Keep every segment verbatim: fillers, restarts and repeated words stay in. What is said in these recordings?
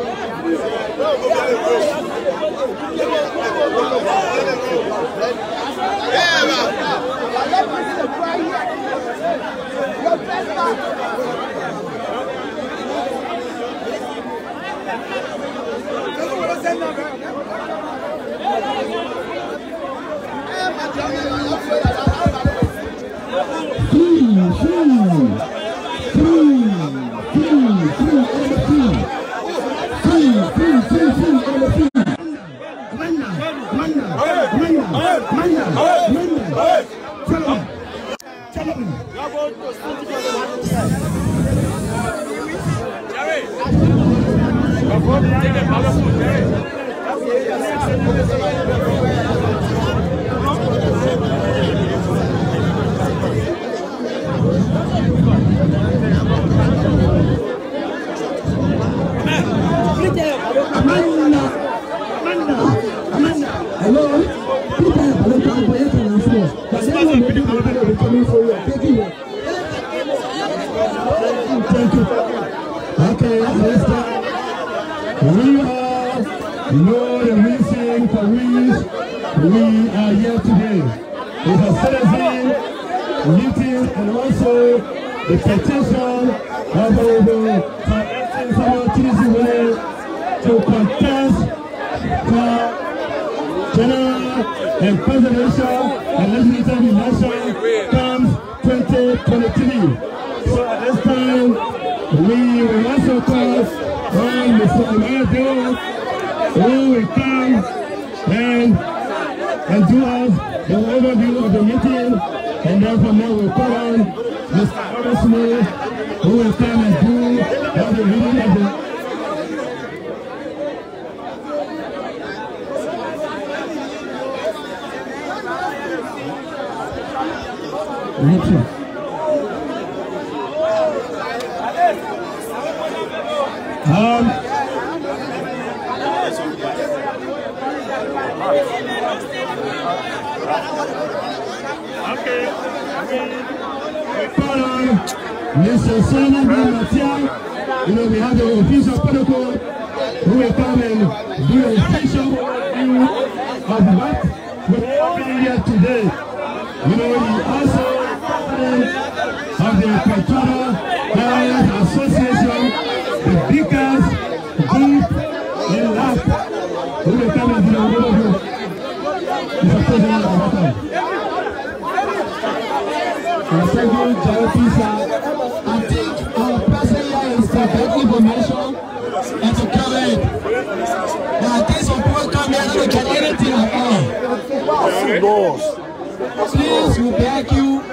Please, we beg you,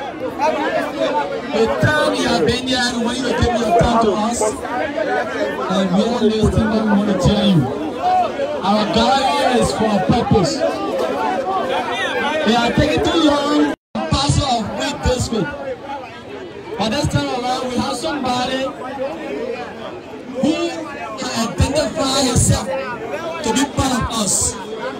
the time you have been here, when you give your time to us, and we are listening, we want to tell you, our gathering is for a purpose. They are taking too long to pass off with this week. But this time around, we have somebody who has identified himself to be part of us.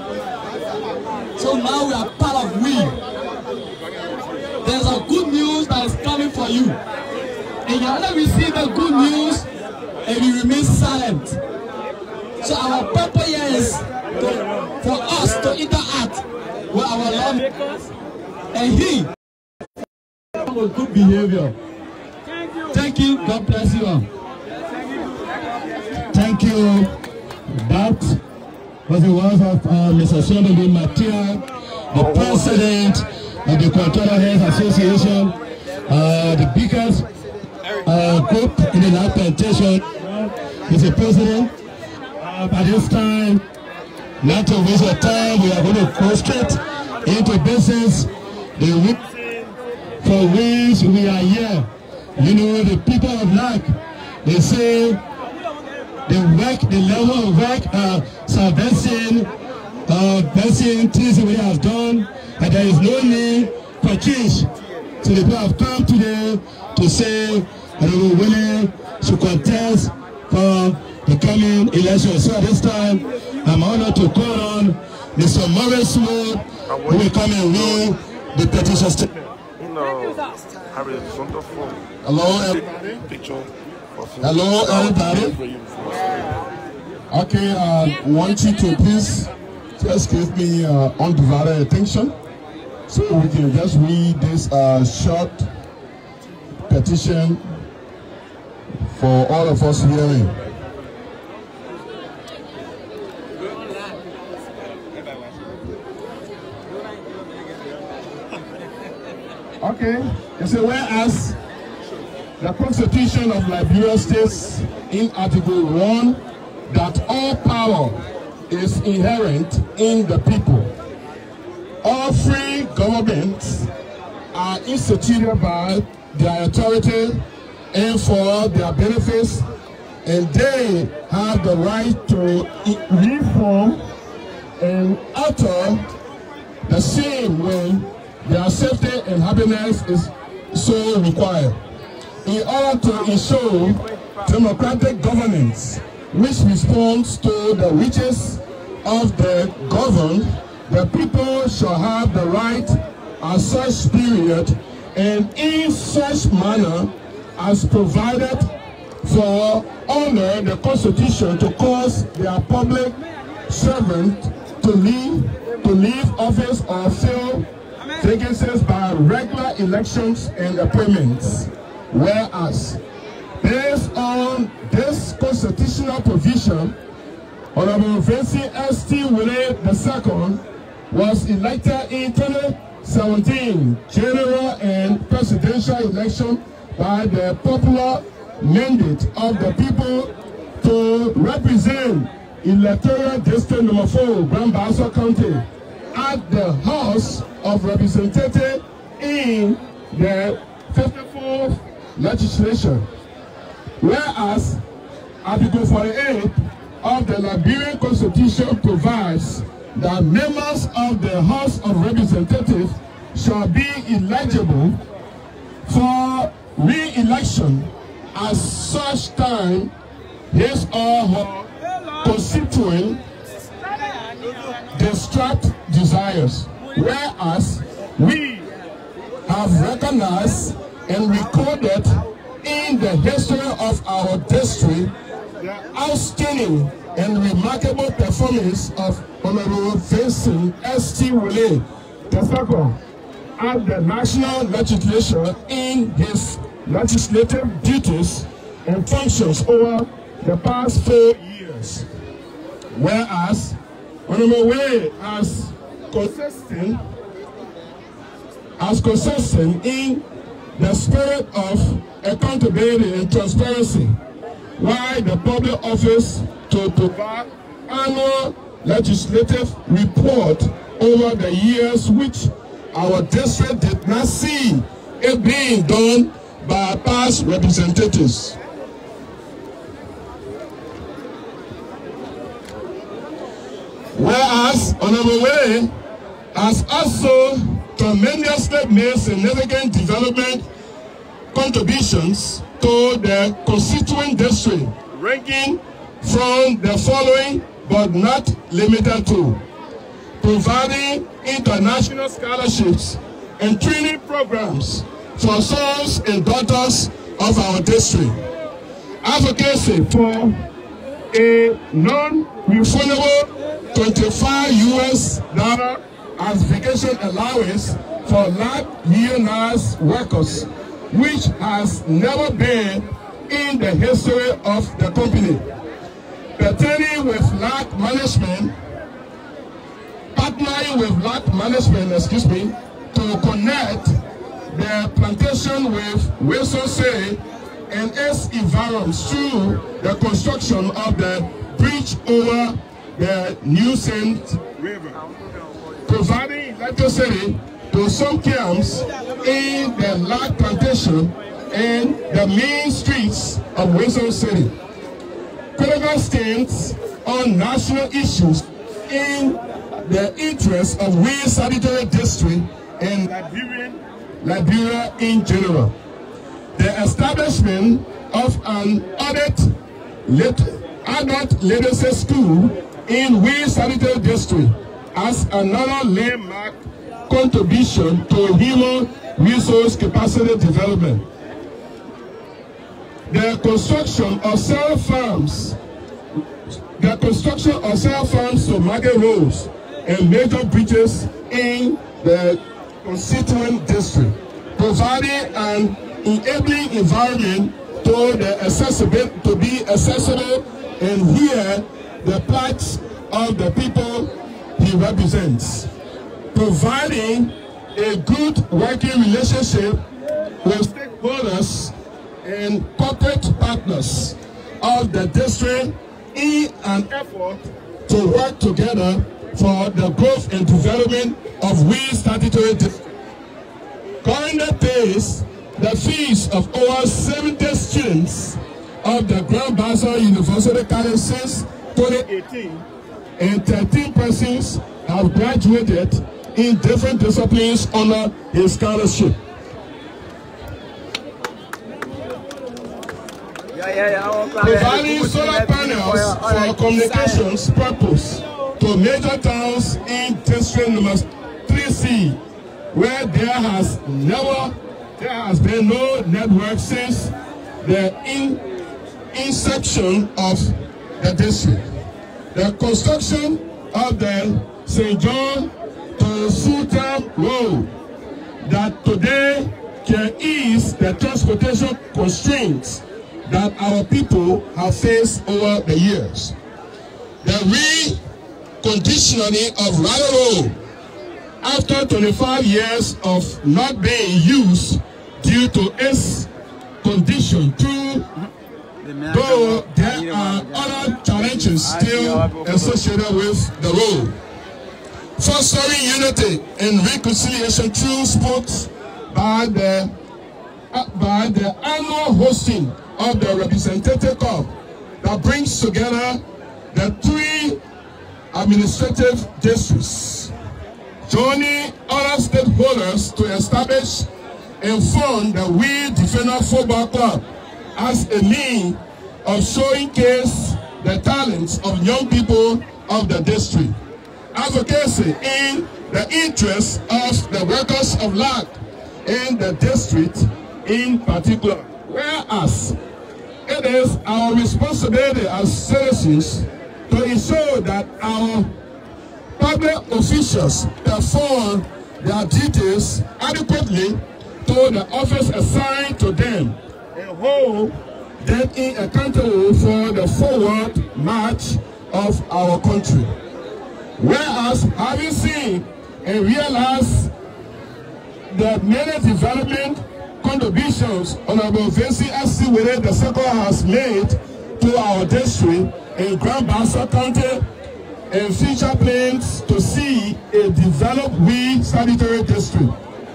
So now we are part of we. There's a good news that is coming for you. And you only receive the good news and you remain silent. So our purpose here is to, for us to interact with our lawmakers and he with good behavior. Thank you. God bless you all. Thank you. That was the words of uh, Mister Sonderby Matia, the president of the Cultural Health Association, uh, the biggest uh, group in the lab plantation. Mister President, uh, at this time, not to waste your time, we are going to go straight into business. The reason for which we are here, you know, the people of Lac, they say the work, the level of work, uh, salvation, uh, blessing, things we have done, and there is no need for change. So the people have come today to say that we are willing to contest for the coming election. So at this time, I'm honored to call on Mister Maurice Wood, who will come and read the petition statement. Hello, everybody. Hello, everybody. Okay, I uh, want you to please just give me uh, undivided attention so we can just read this uh, short petition for all of us hearing. Okay, it's a whereas the Constitution of Liberia states in Article one that all power is inherent in the people. All free governments are instituted by their authority and for their benefits, and they have the right to reform and alter the same when their safety and happiness is so required. In order to ensure democratic governance, which responds to the wishes of the governed, the people shall have the right at such period and in such manner as provided for under the Constitution to cause their public servant to leave to leave office or fill vacancies by regular elections and appointments. Whereas, based on this constitutional provision, Honorable Vincent S T Wile the second was elected in twenty seventeen general and presidential election by the popular mandate of the people to represent electoral district number four, Grand Bassa County, at the House of Representatives in the fifty-fourth legislature. Whereas Article forty-eight of the Liberian Constitution provides that members of the House of Representatives shall be eligible for re-election at such time his or her constituent distract desires. Whereas we have recognized and recorded in the history of our district the outstanding and remarkable performance of Honorable Vincent S T Wile the second at the national legislature in his legislative duties and functions over the past four years. Whereas Honorable Wile has consistent as consistent in the spirit of accountability and transparency, while the public office to provide annual legislative report over the years which our district did not see it being done by past representatives. Whereas Honorable Wile has also tremendously made significant development contributions to the constituent district, ranging from the following but not limited to: providing international scholarships and training programs for sons and daughters of our district, advocacy for a non-refundable twenty-five U S dollar as vacation allowance for lab unionized workers, which has never been in the history of the company. Pertaining with lab management, partnering with lab management, excuse me, to connect the plantation with Wilson City and its environs through the construction of the bridge over the New Saint River, providing electricity to some camps in the log plantation and the main streets of Wilson City. Critical stands on national issues in the interest of we sanitary district and Liberian, Liberia in general. The establishment of an adult, lit, adult literacy school in we sanitary district as another landmark contribution to human resource capacity development. The construction of several farms the construction of cell farms to market roads and major bridges in the constituent district, providing an enabling environment to the accessible to be accessible and hear the plights of the people he represents, providing a good working relationship with stakeholders and corporate partners of the district in an effort to work together for the growth and development of we statutory districts. Currently pays the fees of over seventy students of the Grand Bassa University College since twenty eighteen, and thirteen persons have graduated in different disciplines under his scholarship. Yeah, yeah, yeah. Providing solar panels for communications purpose to major towns in district number three C, where there has never, there has been no network since the in, inception of the district. The construction of the Saint John to Sultan Road that today can ease the transportation constraints that our people have faced over the years. The reconditioning of Raleigh Road after twenty-five years of not being used due to its condition, too, though there are other challenges still associated with the road. Fostering unity and reconciliation through sports by the uh, by the annual hosting of the representative cup that brings together the three administrative districts, joining other stakeholders to establish and fund the We Defender Football Club as a means of showcase the talents of young people of the district. Advocacy in the interests of the workers of land in the district in particular. Whereas it is our responsibility as citizens to ensure that our public officials perform their duties adequately to the office assigned to them and hold them accountable for the forward march of our country. Whereas having seen and realized the many development contributions Honorable Vincent S C Were the second has made to our district in Grand Bassa County, and future plans to see a developed we sanitary district.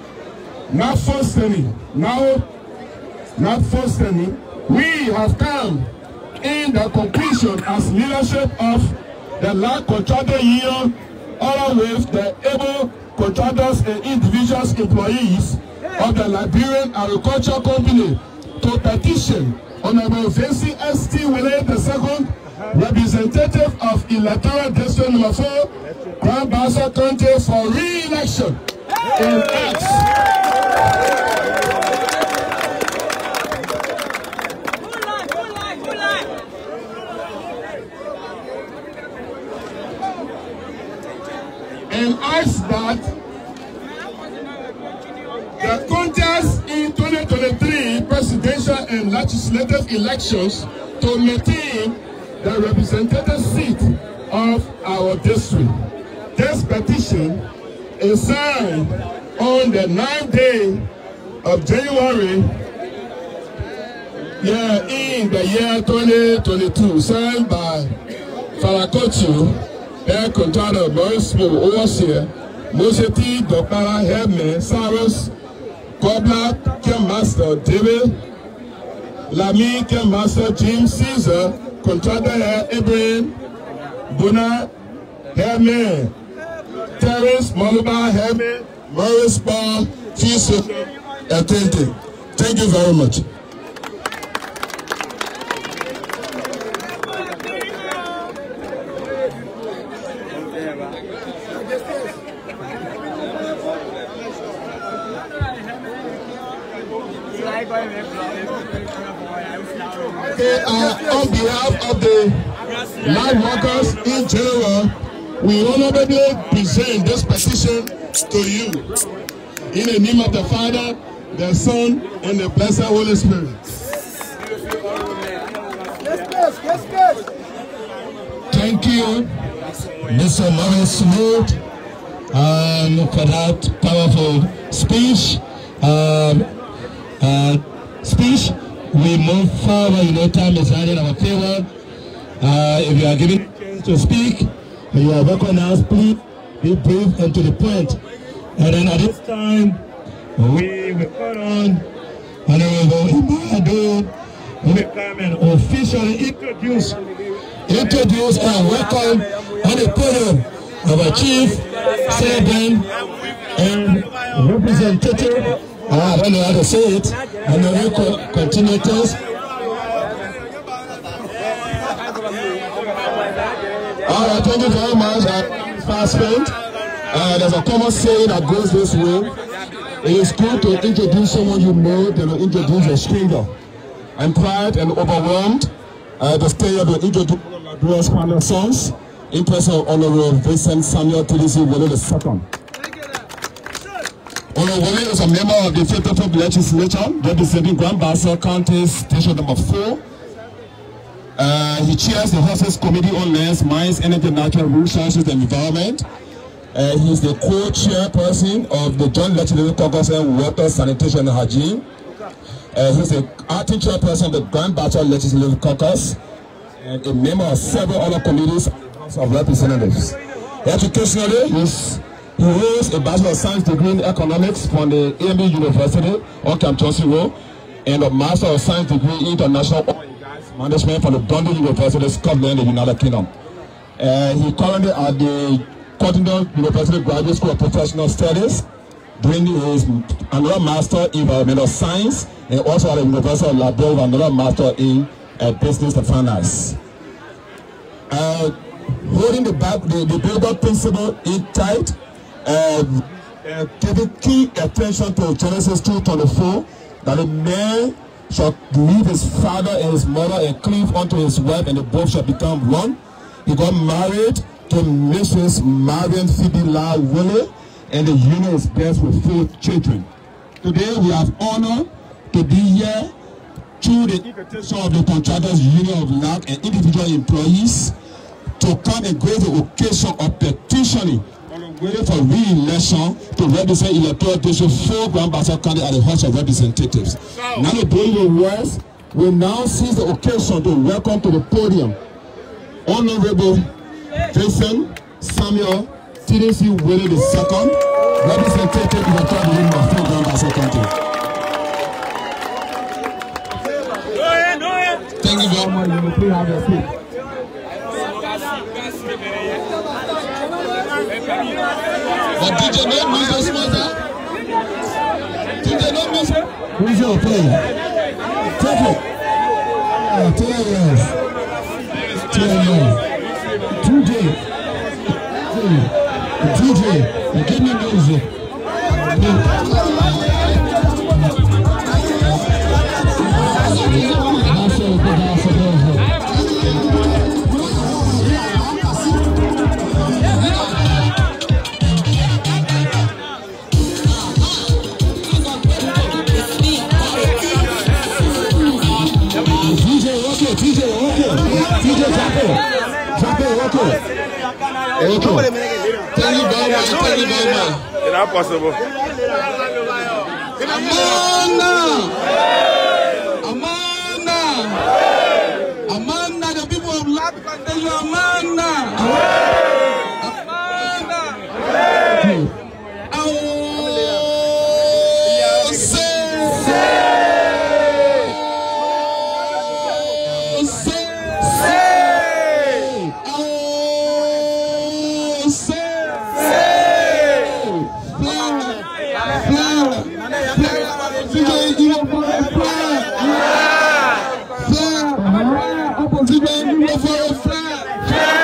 Not fostering, now, not fostering, we have come in the conclusion as leadership of the land contractor union, along with the able contractors and individuals employees of the Liberian Agriculture Company, to petition Honorable Vincent S T Were the second, representative of electoral district number four, Grand Bassa County, for re-election in X. And ask that the contest in twenty twenty-three presidential and legislative elections to maintain the representative seat of our district. This petition is signed on the ninth day of January, yeah, in the year twenty twenty-two, signed by Falakotu, Air Contractor Boris Mo, Overseer, Moseti, Dokara, Headman, Cyrus, Kobla, Camp Master David, Lamy, Camp Master James Caesar, Contractor Herr Ibrahim, Buna, Headman, Terrence, Maluba, Headman, Morris Bar, Fiso, attending. Thank you very much. Okay, uh, on behalf of the light workers in general, we honorably present this petition to you. In the name of the Father, the Son, and the Blessed Holy Spirit. Thank you, Mister Maurice Smith, um, for that powerful speech. Um, uh, speech. We move forward. You know, time is running in our favor. Uh, if you are given a chance to speak, you are recognized. Please be brief and to the point. And then at this time, we will put on Honorable Imadu, who will come and officially introduce, introduce and welcome on the podium our Chief, Sergeant, and Representative. Uh, I don't know how to say it. And the co continuators. All right, thank you very much. Uh, fast spent. Uh, there's a common saying that goes this way. It is good to introduce someone you know than to introduce a stranger. I'm proud and overwhelmed uh, to stay here to introduce Liberia's final sons in person of Honorable Vincent Samuel T D C Wole the second. Honorable Wole is a member of the Faithful Legislature representing Grand Bassa County Station number four. Uh, he chairs the Horses Committee on Lands, Mines, Energy, Natural Resources and Environment. Uh, he is the co-chairperson of the Joint Legislative Caucus and Water, Sanitation and Hygiene. Uh, he is the acting chairperson of the Grand Bassa Legislative Caucus and a member of several other committees of the House of Representatives. Educationally, he's, he holds a Bachelor of Science degree in Economics from the A M B University, Ockham Chelsea Road, and a Master of Science degree in International Management from the Dundee University, Scotland, the United Kingdom. Uh, he currently at the Cottington University Graduate School of Professional Studies, doing his another Master in Environmental Science, and also at the University of Liberia, another Master in uh, Business and Finance. Uh, holding the, back, the, the Billboard principle in tight, uh, uh, giving key attention to Genesis two twenty-four, that a man shall leave his father and his mother and cleave unto his wife, and the both shall become one. He got married to Missus Marian Phoebe La Wole, and the union is blessed with four children. Today we have honor to be here through the invitation of the Contractors Union of L A C and individual employees to come and grace the occasion of petitioning waiting for re-election to represent electoral district four Grand Bassa County at the House of Representatives. Now the Brave West will now seize the occasion to welcome to the podium Honorable Vincent Samuel T D C Wole the second, representative electoral district of four Grand Bassa County. Thank you very much. You may please have your seat. But did you not miss this mother? Did you not miss it? Who's your play? Take it. Oh, ten years. Ten years. D J. D J. Give me music. D J, okay. D J, drop it. Drop it, okay. Okay. Thank you very much. Thank you very much. It's not possible. Amanda! Amanda! Amanda, the people of Latin Plantation, Amanda! Amanda! Oh, say! Flag! Flag!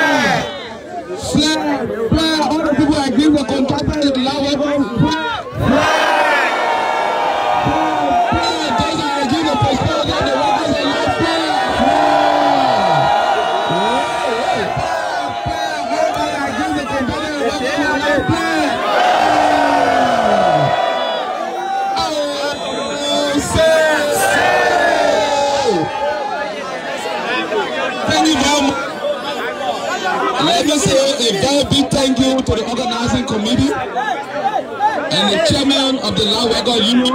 play. Oh, say, say. Thank you very much. Let me say a very big thank you to the organizing committee and the chairman of the Land Workers Union.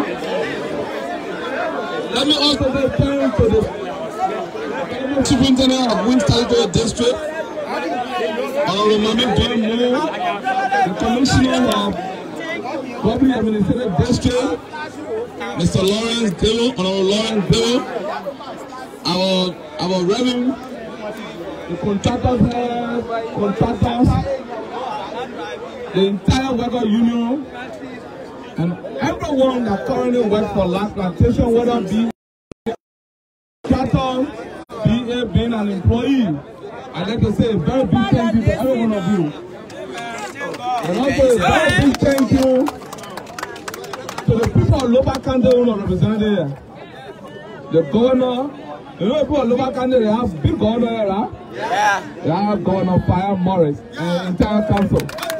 Let me also say thank you to the superintendent of Queens Territorial District, Honorable Mohammed John Moore, the commissioner of Public Administrative District, Mister Lawrence Dillon, Honorable Lawrence Dillon, our our revenue, the contractors, contractors, the entire worker union, and everyone that currently works for Land Plantation, whether be cattle, be a being an employee. I'd like to say a very big thank you to every one of you. And also a very big thank you to the people of Lower County who are represented here. The governor, you know people of Lower County, they have big governor here, huh? Yeah. They have Governor Fire Morris and entire council.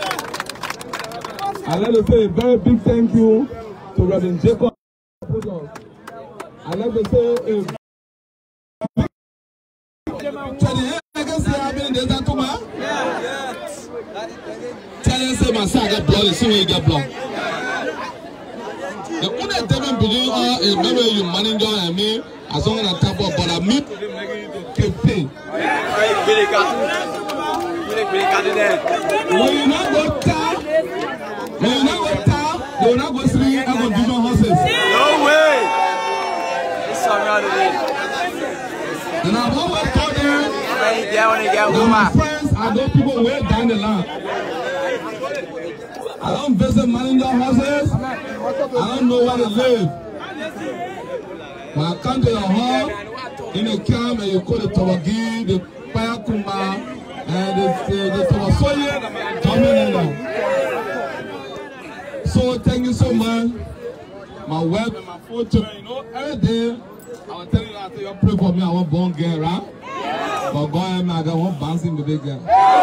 I'd like to say a very big thank you to Reverend Jacob. I'd like to say a tell you say my son get blood, see when you get blood. The only difference between all is maybe you manager and me, as long as I tap up, but I meet campaign. When you not go town, when you not go town, they will not go three and go vision horses. No way! And I've always told them, now my friends, I know people way down the line. I don't visit manager houses. I don't know where they live. When I come to the hall, in the camp, and you call the Tawagi, the Payakuma, and the, the, the Tawasoye, dominant. So thank you so much. My wife and my four children, you know, every day, I was telling you, I tell you, pray for me, I want born girl, right? But God, I got one bouncing baby girl.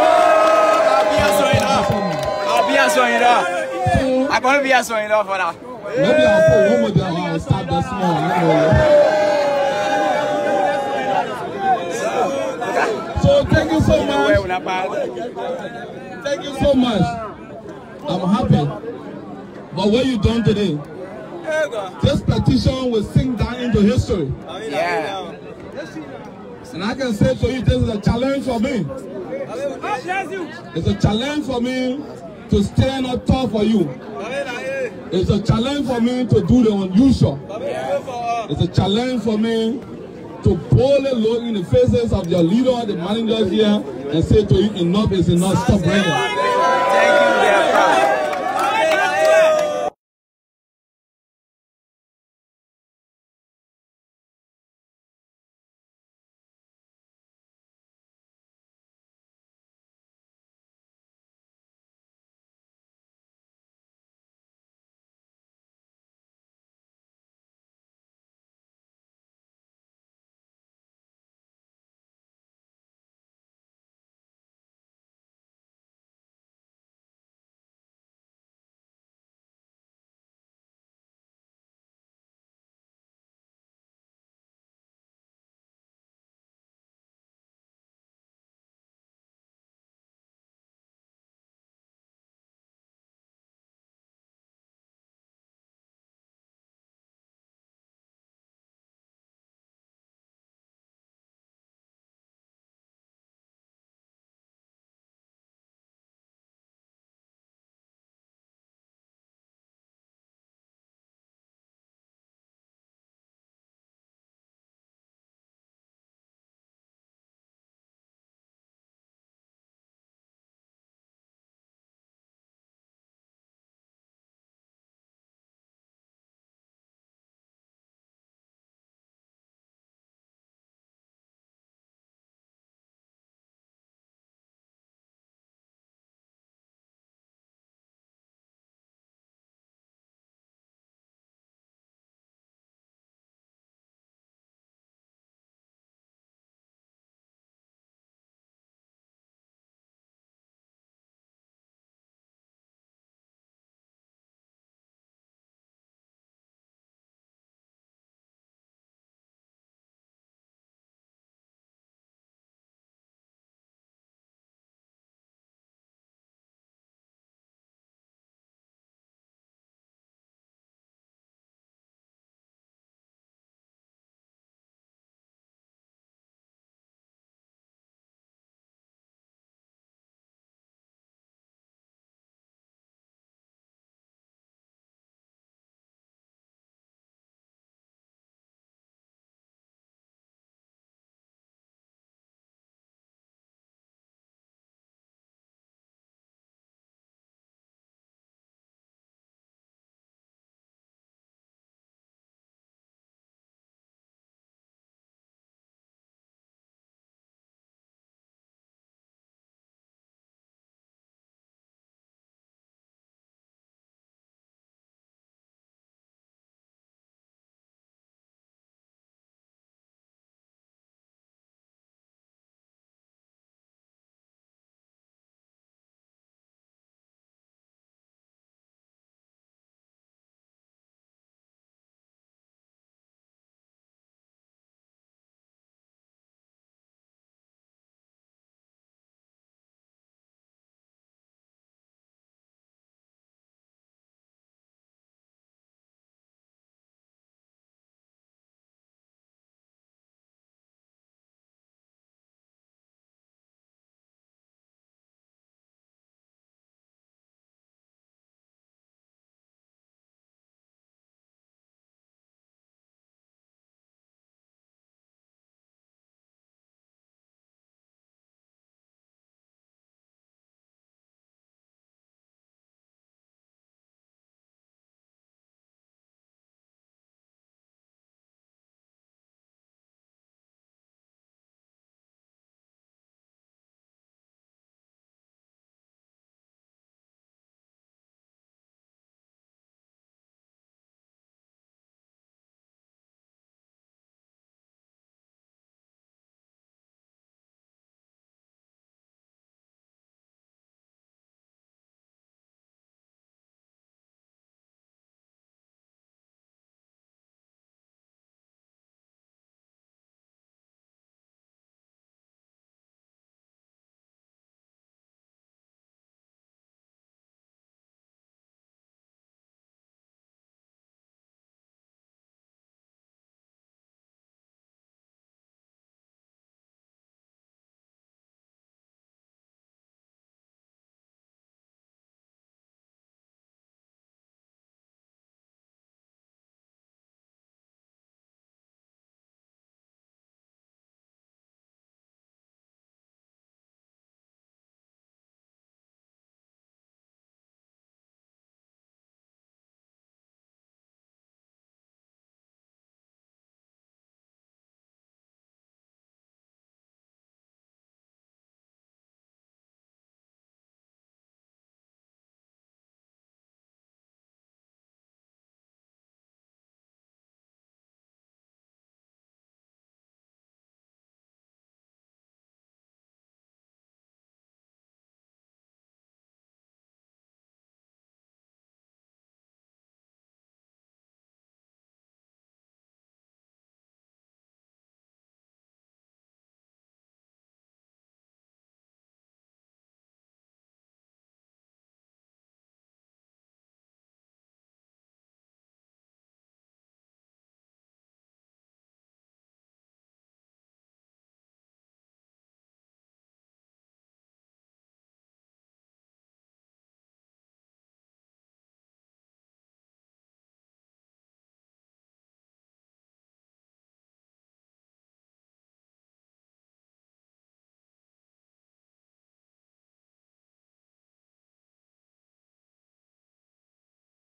I'll be answering it up. I'm going to be answering it up for that. Maybe I'll put one more there, I'll start that small. So thank you so much. Thank you so much. I'm happy. But what you done today? This petition will sink down into history. Yeah. And I can say to you, this is a challenge for me. It's a challenge for me to stand up tall for you. It's a challenge for me to do the unusual. It's a challenge for me to boldly look in the faces of your leader, the managers here, and say to you, enough is enough, stop bringing.